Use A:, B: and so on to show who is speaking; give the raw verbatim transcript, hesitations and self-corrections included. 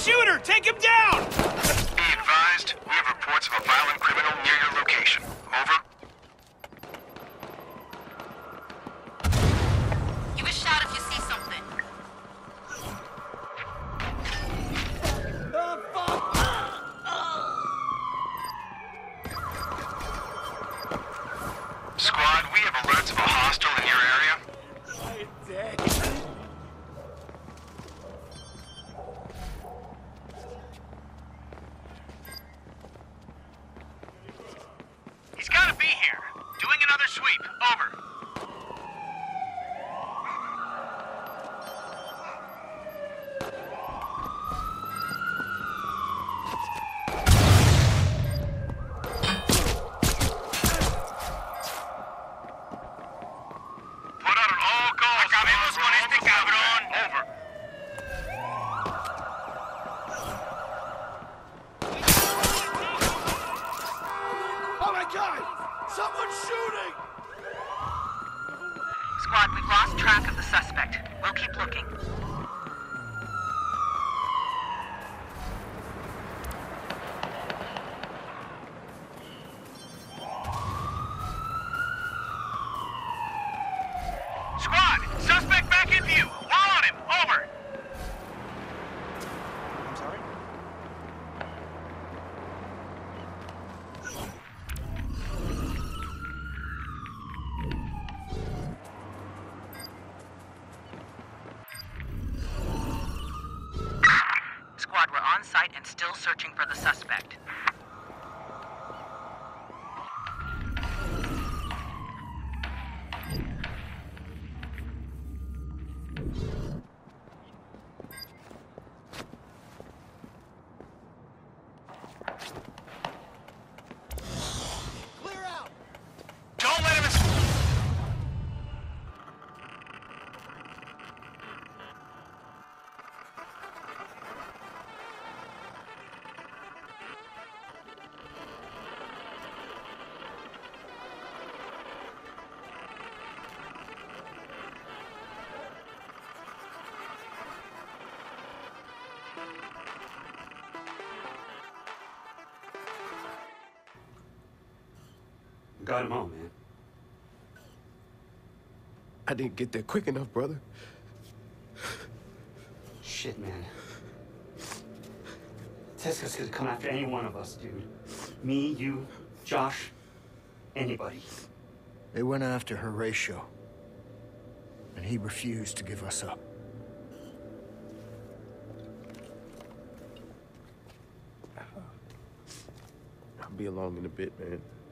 A: shooter! Take him down!
B: Be advised, we have reports of a violent criminal near your location. Over.
C: Give a shout if you see something.
A: The fuck?
B: Squad, we have alerts of a hostile in your area.
A: I'm dead.
B: He's gotta be here. Doing another sweep. Over. Put out on all calls. Acabemos con este cabrón. Over.
A: Oh my god! Someone's shooting!
C: Squad, we've lost track of the suspect. We'll keep looking.
B: Squad, suspect back in view. We're on him. Over.
A: I'm sorry?
C: Squad, we're on site and still searching for the suspect.
A: Clear out!
B: Don't let him es-
D: Got him all, man.
E: I didn't get there quick enough, brother.
D: Shit, man. Tesca's gonna come after any one of us, dude. Me, you, Josh, anybody.
F: They went after Horatio, and he refused to give us up.
E: I'll be along in a bit, man.